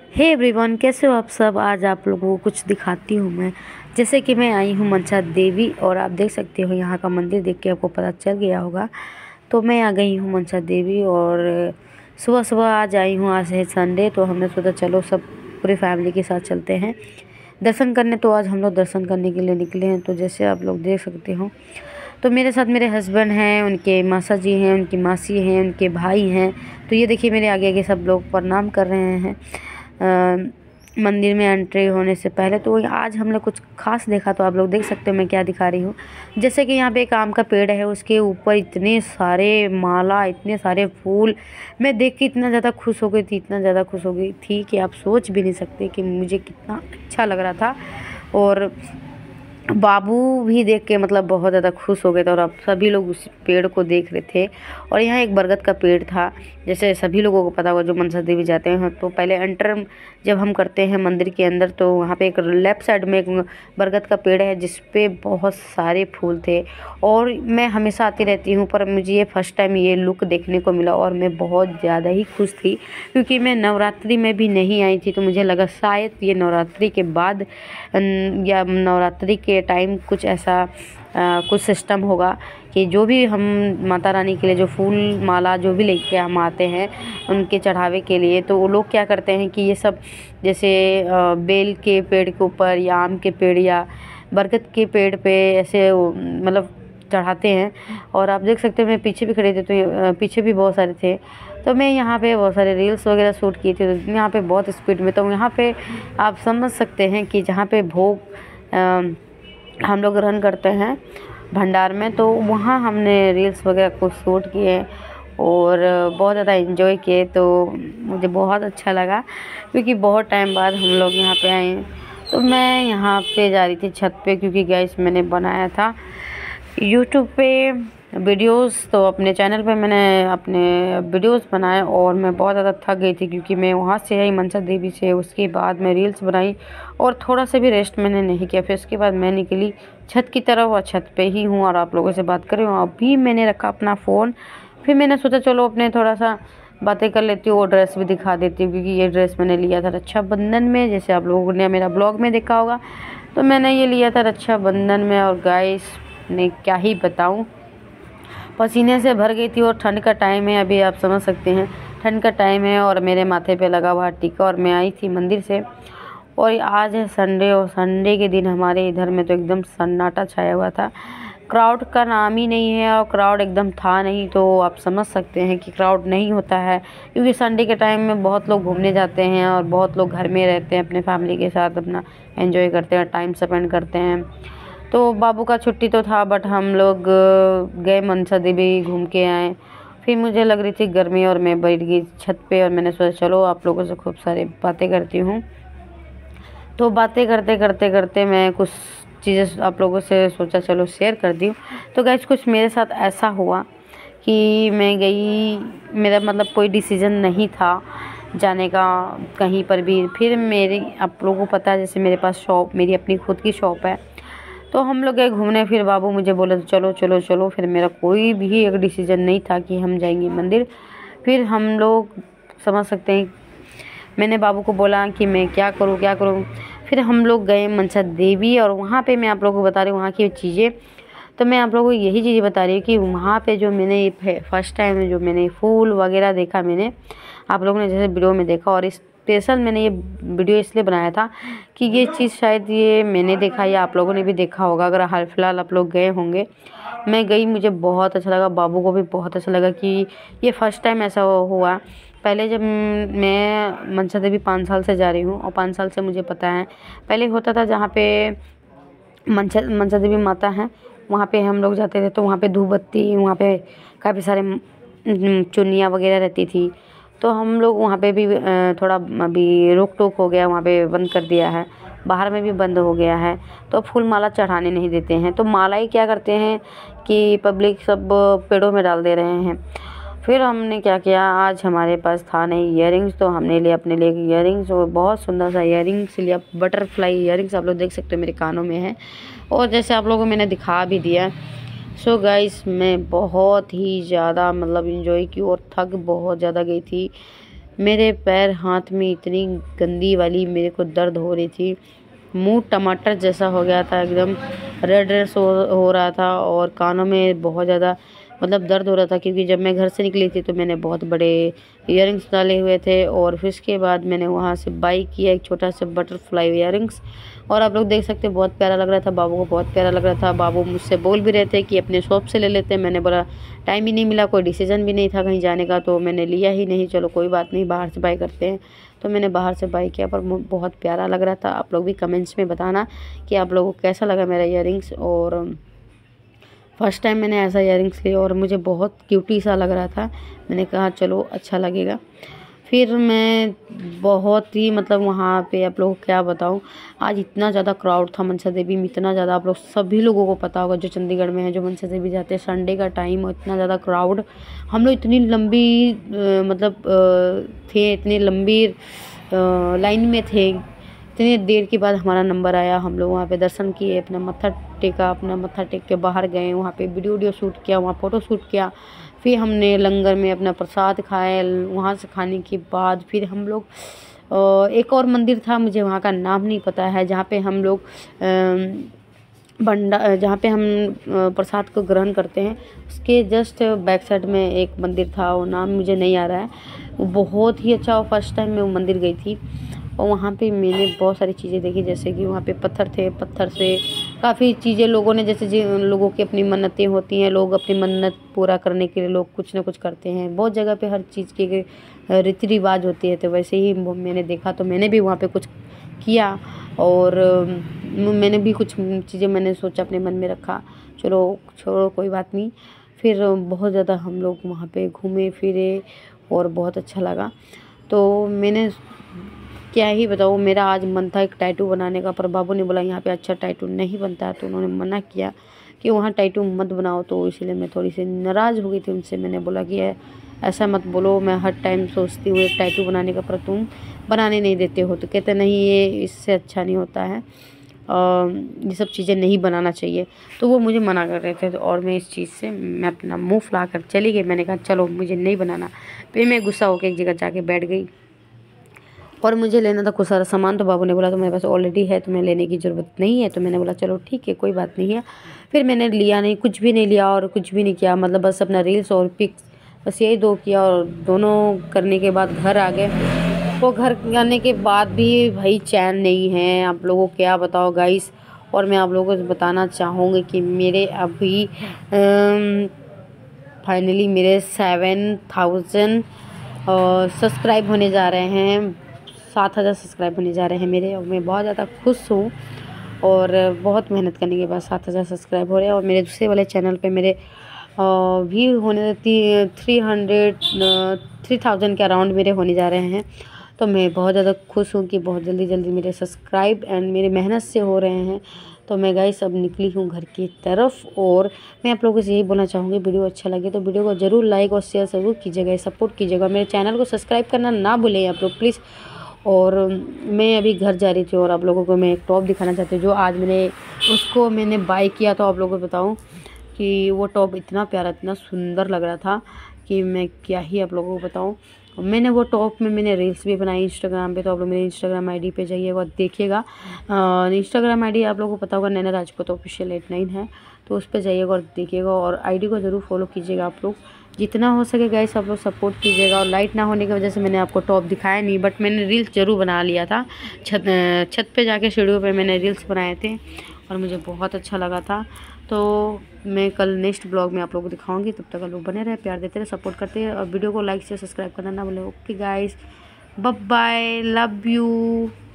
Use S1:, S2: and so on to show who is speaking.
S1: Hey everyone, कैसे हो आप सब। आज आप लोगों को कुछ दिखाती हूँ मैं। जैसे कि मैं आई हूँ मनसा देवी और आप देख सकते हो यहाँ का मंदिर देख के आपको पता चल गया होगा। तो मैं आ गई हूँ मनसा देवी और सुबह सुबह आज आई हूँ। आज है संडे तो हमने सोचा चलो सब पूरी फैमिली के साथ चलते हैं दर्शन करने। तो आज हम लोग दर्शन करने के लिए निकले हैं। तो जैसे आप लोग देख सकते हो तो मेरे साथ मेरे हस्बैंड हैं, उनके मासा जी हैं, उनकी मासी हैं, उनके भाई हैं। तो ये देखिए मेरे आगे आगे सब लोग प्रणाम कर रहे हैं मंदिर में एंट्री होने से पहले। तो आज हमने कुछ खास देखा तो आप लोग देख सकते हो मैं क्या दिखा रही हूँ। जैसे कि यहाँ पे एक आम का पेड़ है, उसके ऊपर इतने सारे माला, इतने सारे फूल। मैं देख के इतना ज़्यादा खुश हो गई थी, इतना ज़्यादा खुश हो गई थी कि आप सोच भी नहीं सकते कि मुझे कितना अच्छा लग रहा था। और बाबू भी देख के मतलब बहुत ज़्यादा खुश हो गए थे और अब सभी लोग उस पेड़ को देख रहे थे। और यहाँ एक बरगद का पेड़ था। जैसे सभी लोगों को पता होगा जो मनसा देवी जाते हैं तो पहले एंटर जब हम करते हैं मंदिर के अंदर तो वहाँ पे एक लेफ़्ट साइड में एक बरगद का पेड़ है जिस पे बहुत सारे फूल थे। और मैं हमेशा आती रहती हूँ पर मुझे ये फर्स्ट टाइम ये लुक देखने को मिला और मैं बहुत ज़्यादा ही खुश थी क्योंकि मैं नवरात्रि में भी नहीं आई थी। तो मुझे लगा शायद ये नवरात्रि के बाद या नवरात्रि के टाइम कुछ ऐसा कुछ सिस्टम होगा कि जो भी हम माता रानी के लिए जो फूल माला जो भी लेके हम आते हैं उनके चढ़ावे के लिए, तो वो लोग क्या करते हैं कि ये सब जैसे बेल के पेड़ के ऊपर या आम के पेड़ या बरगद के पेड़ पे ऐसे मतलब चढ़ाते हैं। और आप देख सकते हो मैं पीछे भी खड़े थे तो पीछे भी बहुत सारे थे। तो मैं यहाँ पे बहुत सारे रील्स वगैरह शूट किए थे तो यहाँ पे बहुत स्पीड में। तो यहाँ पे आप समझ सकते हैं कि जहाँ पे भोग हम लोग रन करते हैं भंडार में, तो वहाँ हमने रील्स वगैरह कुछ शूट किए और बहुत ज़्यादा एंजॉय किए। तो मुझे बहुत अच्छा लगा क्योंकि बहुत टाइम बाद हम लोग यहाँ पे आए। तो मैं यहाँ पे जा रही थी छत पे क्योंकि गैस मैंने बनाया था यूट्यूब पे वीडियोस। तो अपने चैनल पे मैंने अपने वीडियोस बनाए और मैं बहुत ज़्यादा थक गई थी क्योंकि मैं वहाँ से आई मनसा देवी से। उसके बाद मैं रील्स बनाई और थोड़ा सा भी रेस्ट मैंने नहीं किया। फिर उसके बाद मैं निकली छत की तरफ और छत पे ही हूँ और आप लोगों से बात कर रही हूँ। अभी मैंने रखा अपना फ़ोन, फिर मैंने सोचा चलो अपने थोड़ा सा बातें कर लेती हूँ और ड्रेस भी दिखा देती हूँ क्योंकि ये ड्रेस मैंने लिया था रक्षाबंधन में। जैसे आप लोगों ने मेरा ब्लॉग में देखा होगा तो मैंने ये लिया था रक्षाबंधन में। और गाइस ने क्या ही बताऊँ, पसीने से भर गई थी और ठंड का टाइम है, अभी आप समझ सकते हैं ठंड का टाइम है और मेरे माथे पे लगा हुआ टीका। और मैं आई थी मंदिर से और आज है संडे और संडे के दिन हमारे इधर में तो एकदम सन्नाटा छाया हुआ था। क्राउड का नाम ही नहीं है और क्राउड एकदम था नहीं। तो आप समझ सकते हैं कि क्राउड नहीं होता है क्योंकि संडे के टाइम में बहुत लोग घूमने जाते हैं और बहुत लोग घर में रहते हैं अपने फैमिली के साथ, अपना एंजॉय करते हैं, टाइम स्पेंड करते हैं। तो बाबू का छुट्टी तो था बट हम लोग गए मनसा देवी घूम के आए। फिर मुझे लग रही थी गर्मी और मैं बैठ गई छत पे और मैंने सोचा चलो आप लोगों से खूब सारी बातें करती हूँ। तो बातें करते करते करते मैं कुछ चीज़ें आप लोगों से सोचा चलो शेयर कर दी हूँ। तो गाइस कुछ मेरे साथ ऐसा हुआ कि मैं गई, मेरा मतलब कोई डिसीजन नहीं था जाने का कहीं पर भी। फिर मेरी आप लोगों को पता है जैसे मेरे पास शॉप, मेरी अपनी खुद की शॉप है, तो हम लोग गए घूमने। फिर बाबू मुझे बोले तो चलो चलो चलो। फिर मेरा कोई भी एक डिसीजन नहीं था कि हम जाएंगे मंदिर। फिर हम लोग समझ सकते हैं मैंने बाबू को बोला कि मैं क्या करूँ क्या करूँ। फिर हम लोग गए मनसा देवी और वहाँ पे मैं आप लोगों को बता रही हूँ वहाँ की चीज़ें। तो मैं आप लोगों को यही चीज़ें बता रही हूँ कि वहाँ पे जो मैंने फर्स्ट टाइम जो मैंने फूल वगैरह देखा, मैंने आप लोगों ने जैसे वीडियो में देखा और स्पेशल मैंने ये वीडियो इसलिए बनाया था कि ये चीज़ शायद ये मैंने देखा या आप लोगों ने भी देखा होगा अगर हाल फिलहाल आप लोग गए होंगे। मैं गई, मुझे बहुत अच्छा लगा, बाबू को भी बहुत अच्छा लगा कि ये फर्स्ट टाइम ऐसा हुआ। पहले जब मैं मनसा देवी 5 साल से जा रही हूँ और 5 साल से मुझे पता है पहले होता था जहाँ पे मनसा देवी माता हैं वहाँ पे हम लोग जाते थे तो वहाँ पे धूप बत्ती, वहाँ पे काफ़ी सारे चुन्नियाँ वगैरह रहती थी। तो हम लोग वहाँ पे भी थोड़ा अभी रोक टोक हो गया, वहाँ पे बंद कर दिया है, बाहर में भी बंद हो गया है। तो फूल माला चढ़ाने नहीं देते हैं। तो माला ही क्या करते हैं कि पब्लिक सब पेड़ों में डाल दे रहे हैं। फिर हमने क्या किया, आज हमारे पास था नहीं ईयरिंग्स तो हमने लिया अपने लिए ईयरिंग्स और बहुत सुंदर सा ईयरिंग्स लिया, बटरफ्लाई ईयरिंग्स आप लोग देख सकते हो मेरे कानों में है और जैसे आप लोगों को मैंने दिखा भी दिया। सो गाइस मैं बहुत ही ज़्यादा मतलब इंजॉय की और थक बहुत ज़्यादा गई थी मेरे पैर हाथ में इतनी गंदी वाली मेरे को दर्द हो रही थी, मुंह टमाटर जैसा हो गया था, एकदम रेड रेड हो रहा था और कानों में बहुत ज़्यादा मतलब दर्द हो रहा था, क्योंकि जब मैं घर से निकली थी तो मैंने बहुत बड़े इयररिंग्स डाले हुए थे और फिर उसके बाद मैंने वहाँ से बाई किया एक छोटा सा बटरफ्लाई इयररिंग्स। और आप लोग देख सकते हैं बहुत प्यारा लग रहा था, बाबू को बहुत प्यारा लग रहा था। बाबू मुझसे बोल भी रहे थे कि अपने शॉप से ले लेते हैं। मैंने बोला टाइम ही नहीं मिला, कोई डिसीजन भी नहीं था कहीं जाने का, तो मैंने लिया ही नहीं। चलो कोई बात नहीं, बाहर से बाई करते हैं। तो मैंने बाहर से बाई किया, पर बहुत प्यारा लग रहा था। आप लोग भी कमेंट्स में बताना कि आप लोगों को कैसा लगा मेरा इयररिंग्स। और फर्स्ट टाइम मैंने ऐसा इयररिंग्स लिया और मुझे बहुत क्यूटी सा लग रहा था। मैंने कहा चलो अच्छा लगेगा। फिर मैं बहुत ही मतलब वहाँ पे आप लोगों को क्या बताऊँ, आज इतना ज़्यादा क्राउड था मनसा देवी में, इतना ज़्यादा। आप लोग सभी लोगों को पता होगा जो चंडीगढ़ में है, जो मनसा देवी जाते हैं, संडे का टाइम और इतना ज़्यादा क्राउड। हम लोग इतनी लंबी थे, इतनी लंबी लाइन में थे। इतनी देर के बाद हमारा नंबर आया। हम लोग वहाँ पे दर्शन किए, अपना मत्था टेका, अपना मत्था टेक के बाहर गए, वहाँ पे वीडियो शूट किया, वहाँ फ़ोटो शूट किया। फिर हमने लंगर में अपना प्रसाद खाया। वहाँ से खाने के बाद फिर हम लोग एक और मंदिर था, मुझे वहाँ का नाम नहीं पता है, जहाँ पे हम लोग जहाँ पे हम प्रसाद को ग्रहण करते हैं, उसके जस्ट बैक साइड में एक मंदिर था, वो नाम मुझे नहीं आ रहा है। वो बहुत ही अच्छा, फर्स्ट टाइम मैं वो मंदिर गई थी और वहाँ पे मैंने बहुत सारी चीज़ें देखी, जैसे कि वहाँ पे पत्थर थे, पत्थर से काफ़ी चीज़ें लोगों ने, जैसे जिन लोगों की अपनी मन्नतें होती हैं, लोग अपनी मन्नत पूरा करने के लिए लोग कुछ ना कुछ करते हैं। बहुत जगह पे हर चीज़ की रीति रिवाज होती है, तो वैसे ही मैंने देखा, तो मैंने भी वहाँ पे कुछ किया और मैंने भी कुछ चीज़ें मैंने सोचा, अपने मन में रखा, चलो छोड़ो कोई बात नहीं। फिर बहुत ज़्यादा हम लोग वहाँ पे घूमे फिरे और बहुत अच्छा लगा। तो मैंने क्या ही बताऊँ, मेरा आज मन था एक टैटू बनाने का, पर बाबू ने बोला यहाँ पे अच्छा टैटू नहीं बनता है, तो उन्होंने मना किया कि वहाँ टैटू मत बनाओ। तो इसलिए मैं थोड़ी सी नाराज़ हो गई थी उनसे। मैंने बोला कि ऐसा मत बोलो, मैं हर टाइम सोचती हूँ एक टैटू बनाने का, पर तुम बनाने नहीं देते हो। तो कहते नहीं, ये इससे अच्छा नहीं होता है, ये सब चीज़ें नहीं बनाना चाहिए। तो वो मुझे मना कर रहे थे, और मैं इस चीज़ से मैं अपना मुँह फुला कर चली गई। मैंने कहा चलो मुझे नहीं बनाना। फिर मैं गुस्सा होकर एक जगह जाके बैठ गई और मुझे लेना था कुछ सारा सामान। तो बाबू ने बोला तो मेरे पास ऑलरेडी है, तुम्हें लेने की ज़रूरत नहीं है। तो मैंने बोला चलो ठीक है, कोई बात नहीं है। फिर मैंने लिया नहीं, कुछ भी नहीं लिया और कुछ भी नहीं किया, मतलब बस अपना रील्स और पिक्स बस यही दो किया। और दोनों करने के बाद घर आ गए। वो घर आने के बाद भी भाई चैन नहीं है, आप लोगों को क्या बताओ गाइस। और मैं आप लोगों को बताना चाहूँगी कि मेरे अभी फाइनली मेरे 7000 सब्सक्राइब होने जा रहे हैं, 7000 सब्सक्राइब होने जा रहे हैं मेरे, और मैं बहुत ज़्यादा खुश हूँ। और बहुत मेहनत करने के बाद 7000 सब्सक्राइब हो रहे हैं। और मेरे दूसरे वाले चैनल पे मेरे व्यू होने 3000 के अराउंड मेरे होने जा रहे हैं। तो मैं बहुत ज़्यादा खुश हूँ कि बहुत जल्दी जल्दी मेरे सब्सक्राइब एंड मेरी मेहनत से हो रहे हैं। तो मैं गाइस अब निकली हूँ घर की तरफ। और मैं आप लोगों से यही बोलना चाहूँगी, वीडियो अच्छा लगे तो वीडियो को ज़रूर लाइक और शेयर ज़रूर कीजिएगा, सपोर्ट कीजिएगा। मेरे चैनल को सब्सक्राइब करना ना भूलें आप लोग प्लीज़। और मैं अभी घर जा रही थी और आप लोगों को मैं एक टॉप दिखाना चाहती हूँ, जो आज मैंने बाय किया। तो आप लोगों को बताऊँ कि वो टॉप इतना प्यारा, इतना सुंदर लग रहा था कि मैं क्या ही आप लोगों को बताऊँ। मैंने वो टॉप में मैंने रील्स भी बनाई इंस्टाग्राम पे, तो आप लोग मेरे इंस्टाग्राम आईडी पे जाइएगा और देखिएगा। इंस्टाग्राम आईडी आप लोगों को पता होगा, नैना राजपूत ऑफिशियल 89 है, तो उस पर जाइएगा और देखिएगा। और आईडी को ज़रूर फॉलो कीजिएगा आप लोग, जितना हो सके गाइस आप लोग सपोर्ट कीजिएगा। और लाइट ना होने की वजह से मैंने आपको टॉप दिखाया नहीं, बट मैंने रील्स ज़रूर बना लिया था। छत पे जाके सीढ़ियों पे मैंने रील्स बनाए थे और मुझे बहुत अच्छा लगा था। तो मैं कल नेक्स्ट ब्लॉग में आप लोगों को दिखाऊंगी, तब तक आप लोग बने रहे, प्यार देते रहे, सपोर्ट करते रहे और वीडियो को लाइक से सब्सक्राइब करना ना भूलें। Okay guys, bye bye, love you.